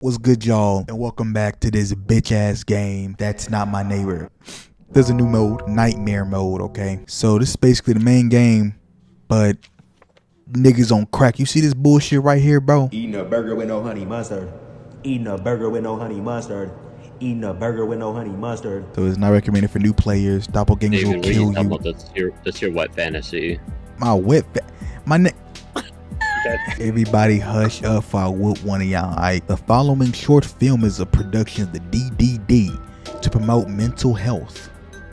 What's good, y'all, and welcome back to this bitch ass game That's Not My Neighbor. There's a new mode, nightmare mode, okay? So this is basically the main game, but niggas on crack. You see this bullshit right here, bro? Eating a burger with no honey mustard. Eating a burger with no honey mustard. Eating a burger with no honey mustard. So it's not recommended for new players. Doppelgangers will kill you. That's your wet fantasy. My Everybody hush up for I whoop one of y'all, alright? The following short film is a production of the DDD to promote mental health.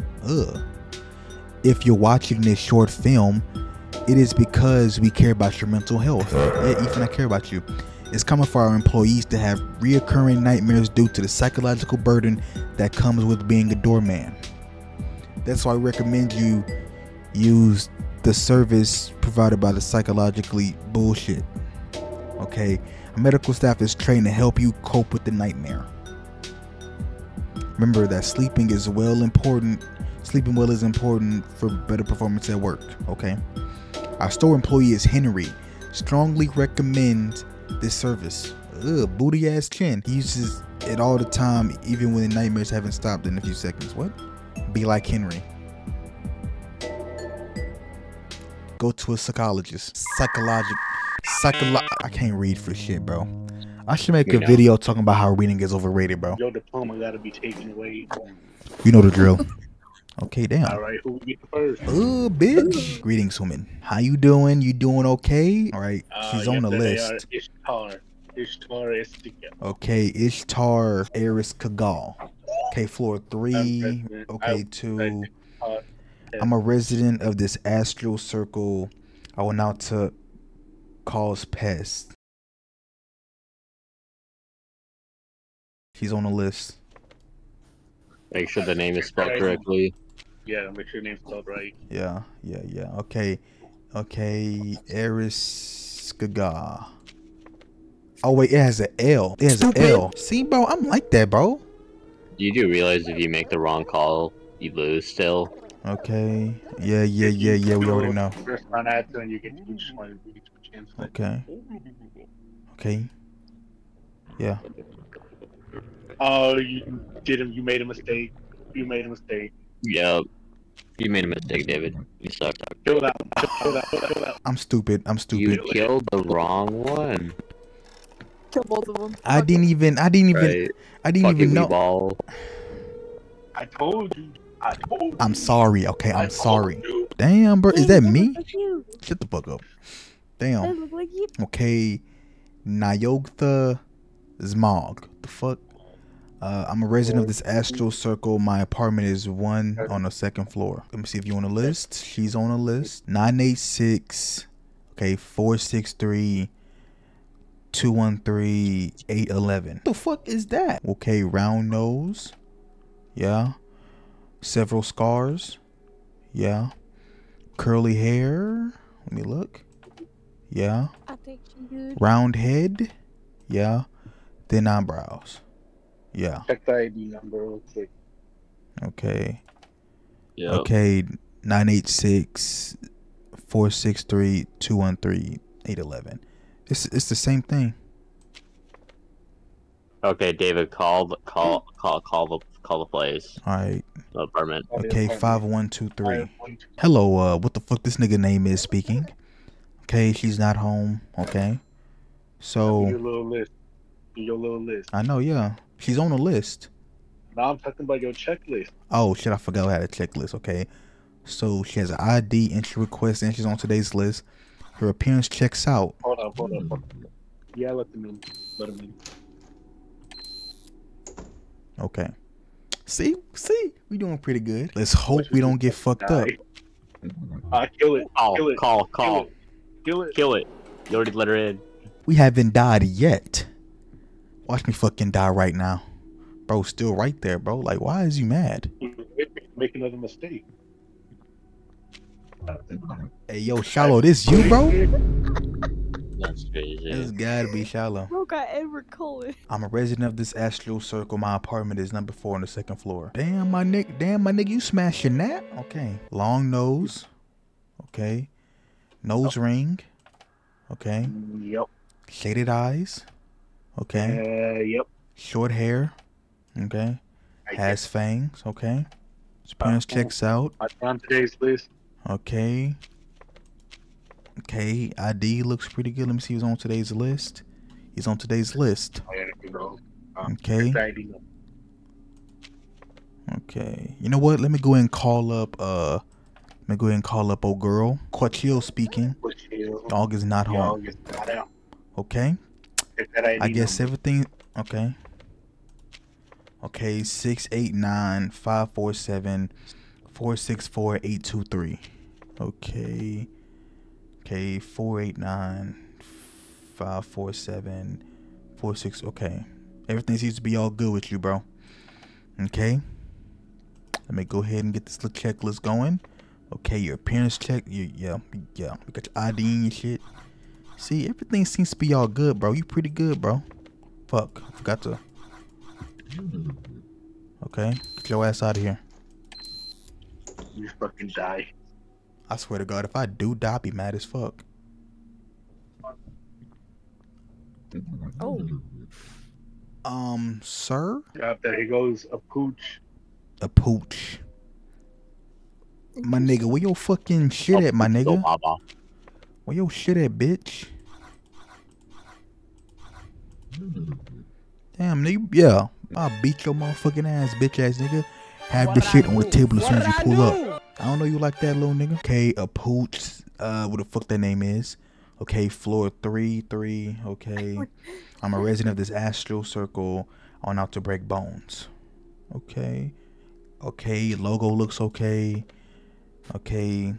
If you're watching this short film, it is because we care about your mental health. Yeah, Ethan, I care about you. It's coming for our employees to have reoccurring nightmares due to the psychological burden that comes with being a doorman. That's why I recommend you use the service provided by the psychologically bullshit. Okay, our medical staff is trained to help you cope with the nightmare. Remember that sleeping well is important for better performance at work. Okay, our store employee is Henry. Strongly recommend this service. Booty ass chin. He uses it all the time, even when the nightmares haven't stopped in a few seconds. What? Be like Henry. Go to a psychologist. I can't read for shit, bro. I should make a video talking about how reading is overrated, bro. Your diploma gotta be taken away. You know the drill. Okay, damn. All right, who get the first? Bitch. Greetings, woman. How you doing? You doing okay? All right, she's on the list. Ishtar Estika. Okay, Ishtar Eris Kagal. Okay, floor 3. Okay, 2. I'm a resident of this astral circle. I will now to cause pests. She's on the list. Make sure the name is spelled correctly. Yeah, make sure your name's spelled right. Yeah. Okay, Eris Gaga. Oh wait, it has an L. It has an L. See, bro, I'm like that, bro. You do realize if you make the wrong call, you lose still. Okay. Yeah. We already know. First round after, and you get each one. Okay. Yeah. Oh, you did him. You made a mistake. Yep. You made a mistake, David. You sucked. Chill out. I'm stupid. You killed the wrong one. Kill both of them. I didn't even know. Ball. I told you. I'm sorry. Okay, I'm sorry. Damn, bro, is that me? Shut the fuck up. Damn. Look like you. Okay, Nyogtha Zmog. The fuck? I'm a resident of this astral circle. My apartment is 1 on the 2nd floor. Let me see if you're on the list. She's on the list. 986. Okay, 463. 213 811. What the fuck is that? Okay, round nose. Yeah. Several scars. Yeah. Curly hair. Let me look. Yeah. I think she good. Round head. Yeah. Thin eyebrows. Yeah. Check the ID number real quick. Okay. Yep. Okay. 986 463 213 811. It's the same thing. Okay, David, call the place. All right. The apartment. Okay, 5123. Hello, what the fuck this nigga name is speaking? Okay, she's not home. Okay. So Your little list. I know, yeah. She's on the list. Now I'm talking about your checklist. Oh shit, I forgot I had a checklist. Okay. So she has an ID, entry request, and she's on today's list. Her appearance checks out. Hold on. Yeah, let them in. Okay. See, we doing pretty good. Let's hope we don't get fucked up. Kill it. Call. Kill it. You already let her in. We haven't died yet. Watch me fucking die right now. Bro, still right there, bro. Like, why is you mad? Make another mistake. Hey, yo, Shallow, this you, bro? That's crazy. This gotta be Shallow. Bro got Edward Cullen. I'm a resident of this astral circle. My apartment is number 4 on the 2nd floor. Damn, my nigga, you smashing that? Okay. Long nose. Okay. Nose ring. Okay. Yep. Shaded eyes. Okay. Yep. Short hair. Okay. I Has fangs. Okay. His appearance checks out. On today's list. Okay. Okay. ID looks pretty good. Let me see who's on today's list. He's on today's list. Oh, yeah, there you go. Okay. it's ID. Okay. You know what? Let me go ahead and call up old girl. Quachil speaking. Dog is not home. Okay. I guess everything. Okay. Okay. 689-547-464-823. Okay. Okay. 489-547-46. Okay. Everything seems to be all good with you, bro. Okay. Let me go ahead and get this little checklist going. Okay, your appearance check. Yeah. We got your ID and your shit. See, everything seems to be all good, bro. You pretty good, bro. Fuck, I forgot to. Okay, get your ass out of here. You fucking die. I swear to God, if I do die, I'll be mad as fuck. Oh. Sir? There he goes, a pooch. A pooch. My nigga, where your fucking shit at, my nigga? Where your shit at, bitch? Damn, nigga. Yeah, I'll beat your motherfucking ass, bitch ass nigga. Have the shit on the table as soon as you pull up. I don't know you like that, little nigga. Okay, a pooch. What the fuck that name is? Okay, floor 3. Okay. I'm a resident of this astral circle on out to break bones. Okay. Okay, logo looks okay. Okay,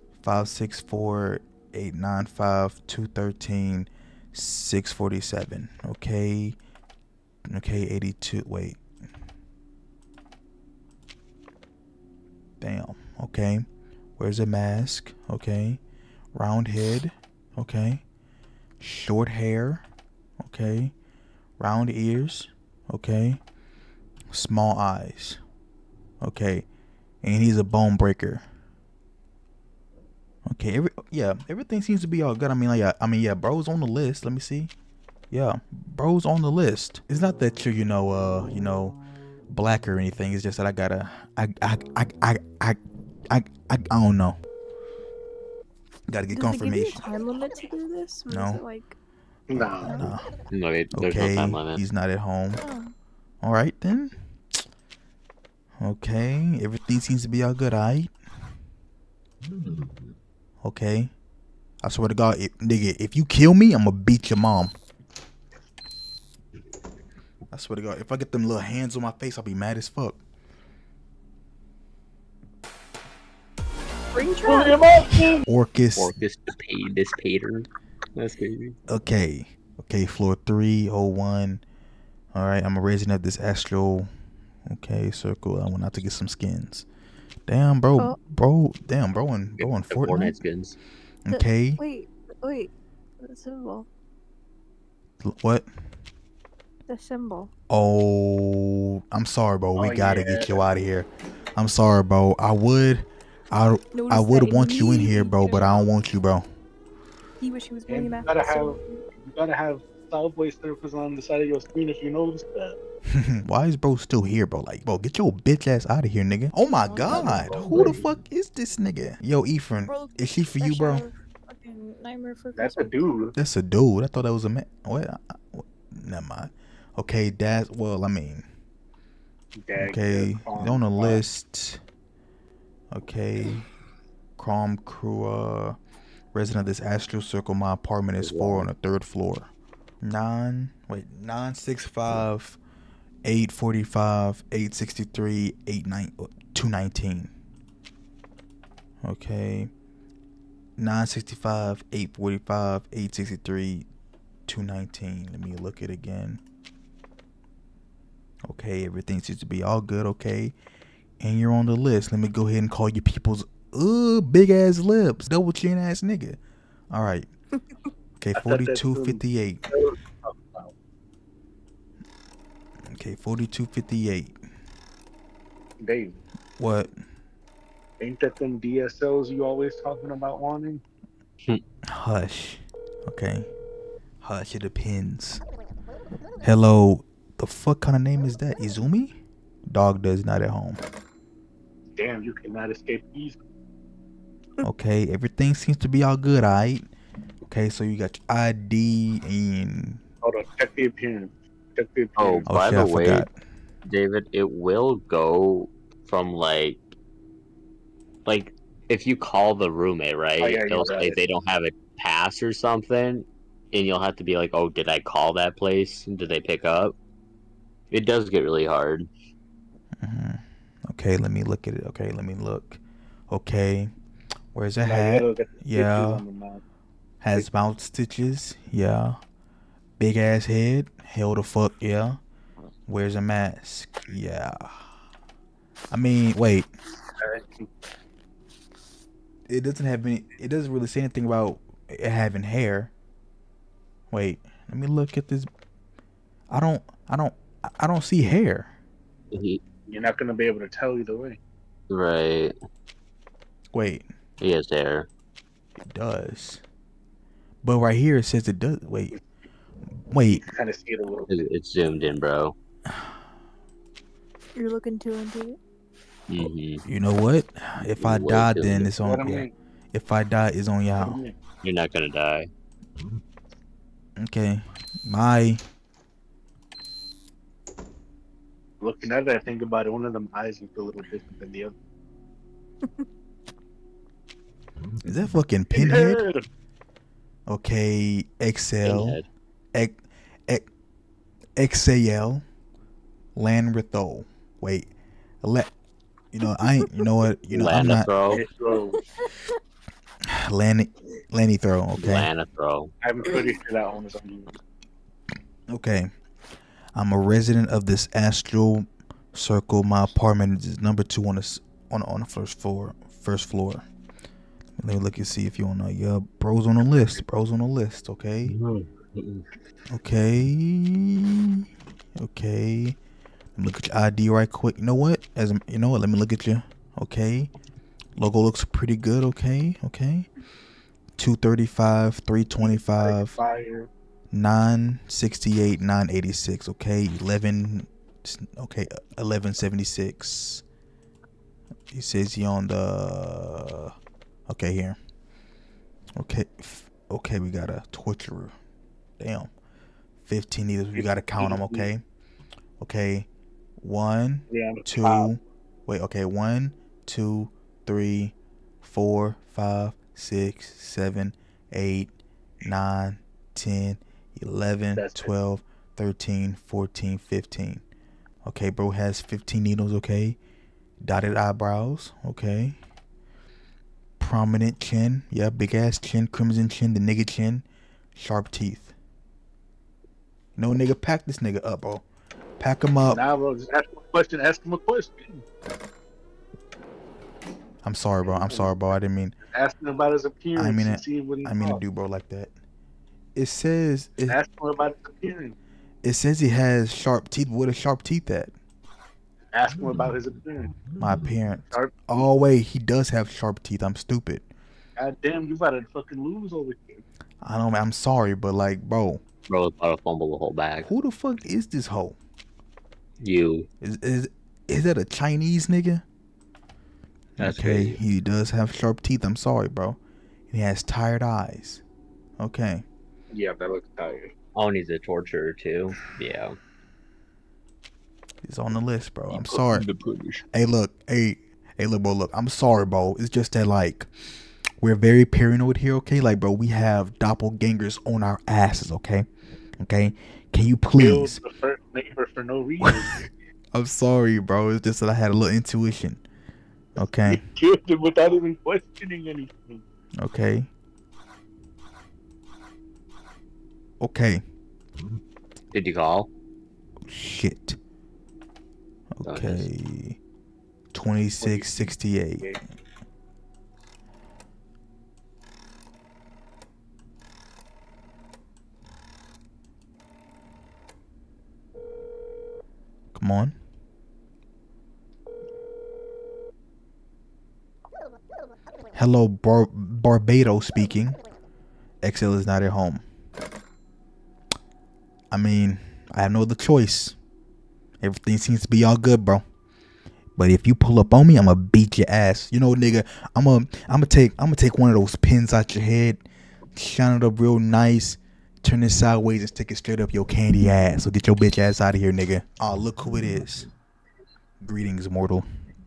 564-895-213-647. Okay. Okay, 82. Wait. Damn. Okay. Where's a mask? Okay. Round head. Okay. Short hair. Okay. Round ears. Okay. Small eyes. Okay. And he's a bone breaker. Okay, everything seems to be all good. I mean, yeah, bro's on the list. Let me see. Yeah, bro's on the list. It's not that you're, you know, black or anything. It's just that I don't know. Gotta get confirmation. Does it give you a time limit to do this? Or No. Is it like... Nah. No, there's Okay, no time limit. he's not at home. Oh. All right then. Okay, everything seems to be all good. Alright. Okay. I swear to God, nigga, if you kill me, I'm gonna beat your mom. I swear to God, if I get them little hands on my face, I'll be mad as fuck. Spring trap. Orcus. Orcus this pater. That's crazy. Okay. Okay, floor 301. Alright, I'm a resident of this astral. Okay, circle. I went out to get some skins. Damn, bro. Oh. Bro in Fortnite. Fortnite skins. Okay. Wait. The symbol. What? The symbol. Oh, I'm sorry, bro. We Oh, gotta yeah. get you out of here. I'm sorry, bro. I would want you in here, bro, but I don't want you, bro. He wish he was And really you mad. gotta have Subway surfers on the side of your screen if you notice that. Why is bro still here, bro? Like, bro, get your bitch ass out of here, nigga. Oh my God, who the fuck is this nigga? Yo, Ephraim, Bro, is she for you, bro? Fucking Nightmare for That's a Christmas. dude. That's a dude. I thought that was a man. What? Never mind. Okay, that's well. I mean, okay, he's on the list. Okay, Crom Crew, resident of this astral circle. My apartment is 4 on the 3rd floor. 965 845 863 219. Okay. 965 845 863 219. Let me look it again. Okay, everything seems to be all good. Okay, and you're on the list. Let me go ahead and call you people's big ass lips, double chin ass nigga. All right. Okay, 4258. Okay, 4258. Dave, What? ain't that them DSLs you always talking about wanting? Hush. Okay. Hush. It depends. Hello. The fuck kind of name is that? Izumi? Dog does not at home. Damn, you cannot escape easily. Okay, everything seems to be all good, alright? Okay, so you got your ID and... Hold on, check the appearance. Check the Oh, appearance. Oh by shit, the I way, forgot. David, it will go from like if you call the roommate, right? Oh, yeah, It'll you're say right. they don't have a pass or something, and you'll have to be like, "Oh, did I call that place? Did they pick up?" It does get really hard. Okay, let me look at it. Okay, let me look. Okay, where's a Now, you hat? gotta look at the stitches Yeah. on the mouth. Has mouth stitches. Yeah. Big ass head. Hell the fuck yeah. Wears a mask. Yeah. I mean, wait. It doesn't have any. It doesn't really say anything about it having hair. Wait. Let me look at this. I don't see hair. You're not gonna be able to tell either way. Right. Wait. He has hair. It does. But right here it says it does. Wait. Wait. Kind of see it a little bit. It's zoomed in, bro. You're looking too into it. Mm-hmm. You know what? If I Way die, too then late. it's What I on. Yeah. mean, If I die, it's on what I y'all. mean. You're not gonna die. Okay. Bye. Looking at it, I think about it. One of them eyes is a little different than the other. Is that fucking Pinhead? Yeah. Okay. XL. Pinhead. XAL. Lanritho. Wait. You know, I ain't. You know what? You know, I'm not. Lanithro. So, Lanny throw. Okay. Lanithro. I'm pretty sure that one is on you. Okay. I'm a resident of this astral circle. My apartment is number 2 on the first floor. Let me look and see if you wanna. Yeah, bro's on the list. Bro's on the list. Okay. Okay. Okay. Let me look at your ID right quick. You know what? You know what? Let me look at you. Okay. Logo looks pretty good. Okay. Okay. 235, 325. Fire. 968, 986. Okay, 11. Okay, 1176. He says he on the. Okay, here. Okay, okay, we got a torturer. Damn, 15 needles. We gotta count them. Okay, okay. 1, Yeah, 2. Wait. Okay, 1, 2, 3, 4, 5, 6, 7, 8, 9, 10. 11, That's 12, 13, 14, 15. Okay, bro has 15 needles, okay? Dotted eyebrows, okay? Prominent chin, yeah, big ass chin, crimson chin, the nigga chin, sharp teeth. No nigga, pack this nigga up, bro. Pack him up. Nah, bro, just ask him a question. Ask him a question. I'm sorry, bro. I didn't mean. Ask him about his appearance. I mean and it. see what he I mean to thought. do, bro, like that. It says Ask him about his appearance. it says he has sharp teeth. Where the sharp teeth at? Ask him about his appearance. My appearance. Sharp. Oh wait, he does have sharp teeth. I'm stupid. God damn, you about to fucking lose over here. I don't. I'm sorry, but like, bro, Bro was about to fumble the whole bag. who the fuck is this hoe? You. Is that a Chinese nigga? That's okay, crazy. he does have sharp teeth. I'm sorry, bro. He has tired eyes. Okay. Yeah, that looks tired. Oh, and he's a torturer too. Yeah. He's on the list, bro. I'm sorry. The punish. Hey, look. Hey, look, bro. Look, I'm sorry, bro. It's just that, like, we're very paranoid here, okay? Like, bro, we have doppelgangers on our asses, okay? Okay? Can you please? Killed the first neighbor for no reason. I'm sorry, bro. It's just that I had a little intuition. Okay. Killed him without even questioning anything. Okay. Okay. Did you call? Shit. Go Okay. 2668. Okay. Come on. Hello, Barbados speaking. XL is not at home. I mean, I have no other choice. Everything seems to be all good, bro. But if you pull up on me, I'ma beat your ass. You know, nigga, I'ma take one of those pins out your head, shine it up real nice, turn it sideways and stick it straight up your candy ass. So get your bitch ass out of here, nigga. Oh, look who it is. Greetings, mortal.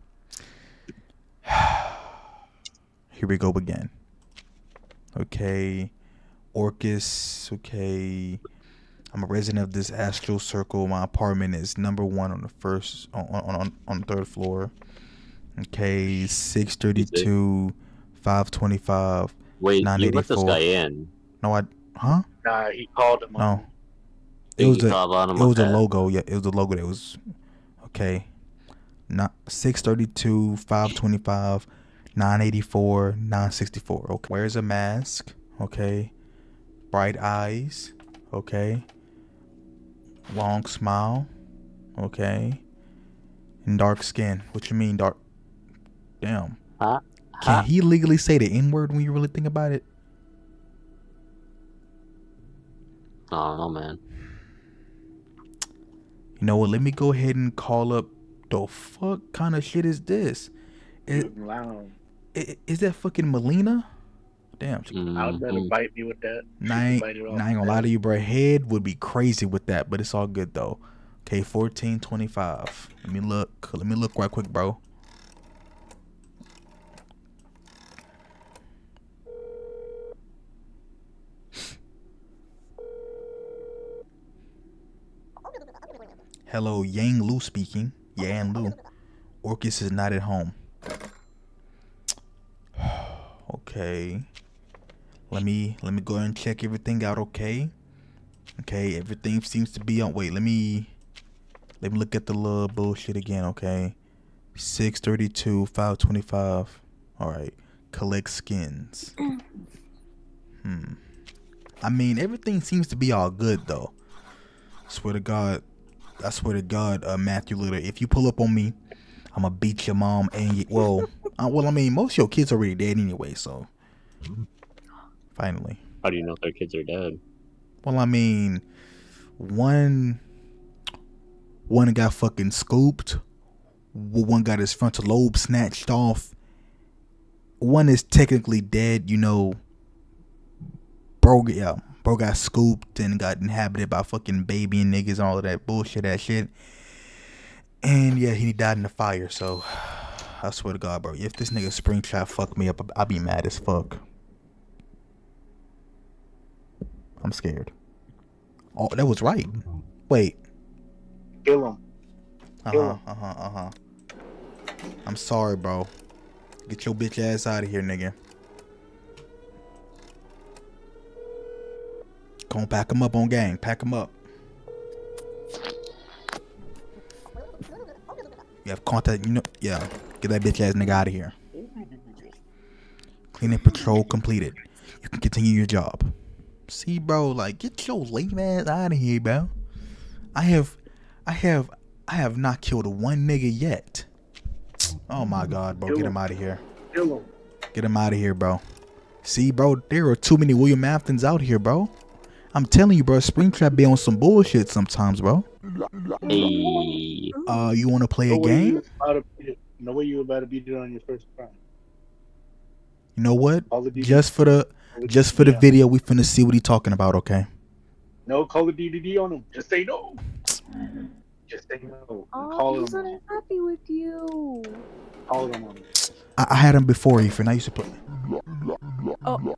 Here we go again. Okay. Orcus, okay. I'm a resident of this astral circle. My apartment is number 1 on the first on the 3rd floor. Okay, 632, 525, Wait, 984. you let this guy in? No, huh? Nah, he called him. No. It was a logo. Yeah, it was a logo that was okay. Not 632, 525, 984, 964. Okay. Wears a mask. Okay. Bright eyes. Okay. Long smile. Okay. And dark skin. What you mean dark? Damn. Can he legally say the N-word when you really think about it? I don't know, man. You know what? Let me go ahead and call up. The fuck kind of shit is this? Is that fucking Melina? Damn. I'd better bite me with that. I ain't gonna lie to you, bro. Head would be crazy with that, but it's all good though. Okay, 1425. Let me look. Let me look right quick, bro. Hello, Yang Lu speaking. Yang Lu. Orcus is not at home. Okay. Let me go ahead and check everything out, okay? Okay, everything seems to be on. Wait, let me look at the little bullshit again, okay? 632, 525. All right. Collect skins. I mean, everything seems to be all good though. Swear to God, Matthew Litter, if you pull up on me, I'm gonna beat your mom and you. Well, I mean, most of your kids are already dead anyway, so. Finally. How do you know if their kids are dead? Well, I mean, one got fucking scooped. One got his frontal lobe snatched off. One is technically dead, you know. Bro got scooped and got inhabited by fucking baby and niggas and all of that bullshit, that shit. And yeah, he died in the fire, so I swear to God, bro, if this nigga Springtrap fuck me up, I'll be mad as fuck. I'm scared. Oh, that was right. Wait. Kill him. I'm sorry, bro. Get your bitch ass out of here, nigga. Go on, pack him up on gang. Pack him up. You have contact, you know, yeah. Get that bitch ass nigga out of here. Cleaning patrol completed. You can continue your job. See, bro, like, get your lame ass out of here, bro. I have not killed one nigga yet. Oh my God, bro, get him out of here. Kill him. Get him out of here, bro. See, bro, there are too many William Aftons out here, bro. I'm telling you, bro, Springtrap be on some bullshit sometimes, bro. Hey. You want to play a game? No way you about to beat it on your first crime. You know what? Just for the video, we finna see what he talking about, okay? No, call the DDD on him. Just say no. Just say no. Oh, he's not happy with you. Call him on him. I had him before, Ethan. I used to play. Oh.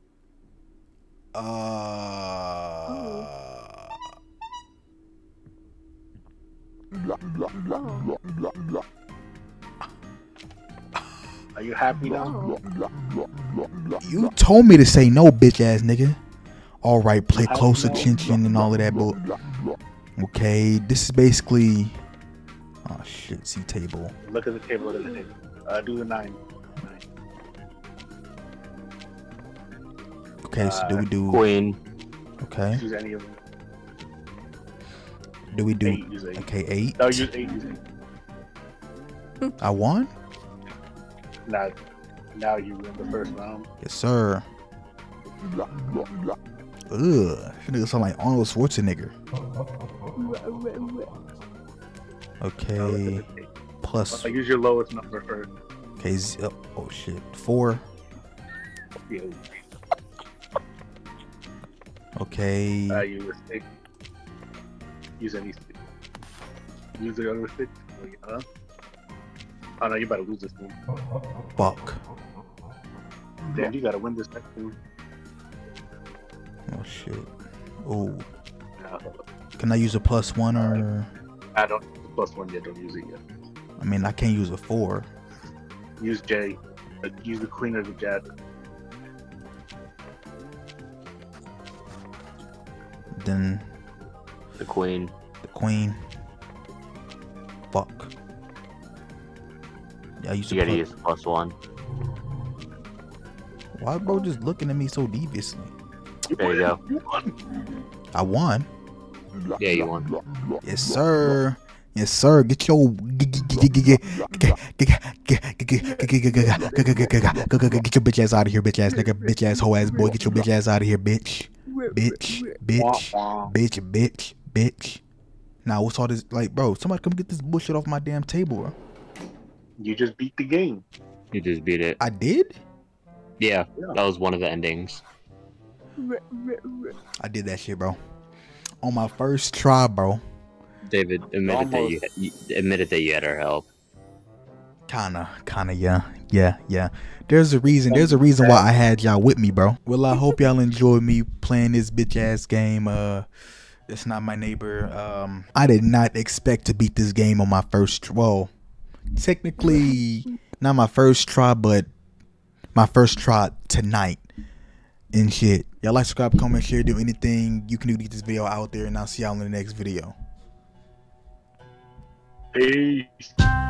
Are you happy now? You told me to say no, bitch ass nigga. All right, play close attention and all of that, but okay, this is basically. Oh shit, see table. Look at the table. Look at the table. Do the 9. Okay, so do we do Queen? Okay. Use any of them. Do we do 8, use 8. Okay, 8? No, use 8. Use 8. I won? Now you win the first round. Yes, sir. This nigga sound like Arnold Schwarzenegger. Okay. Plus. Use your lowest number first. Okay. Oh shit. 4. Yeah. Okay. Use a stick. Use any stick. Use the other stick. Oh no, you better lose this one. Fuck. Damn, you gotta win this next one. Oh shit. Oh. No, Can I use a +1 or? I don't. +1 yet. Don't use it yet. I mean, I can't use a 4. Use J. Use the queen or the jack. Then The queen. the queen. Fuck. Yeah, I use You a gotta plus. use +1. Why bro just looking at me so deviously? There you go. You won. I won. Yeah, you won. Yes, sir. Yes, sir. Get your get your bitch ass out of here, bitch ass nigga, bitch ass hoe ass boy. Get your bitch ass out of here, bitch. Bitch. Now what's all this like, bro? Somebody come get this bullshit off my damn table, bro. You just beat the game. You just beat it. I did. Yeah, that was one of the endings. I did that shit, bro. On my first try, bro. David admitted that you admitted that you had our help. Kinda, yeah. There's a reason why I had y'all with me, bro. Well, I hope y'all enjoyed me playing this bitch ass game. It's not my neighbor. I did not expect to beat this game on my first. Well, technically not my first try, but my first try tonight and shit. Y'all like, subscribe, comment, share, do anything you can do to get this video out there, and I'll see y'all in the next video. Peace.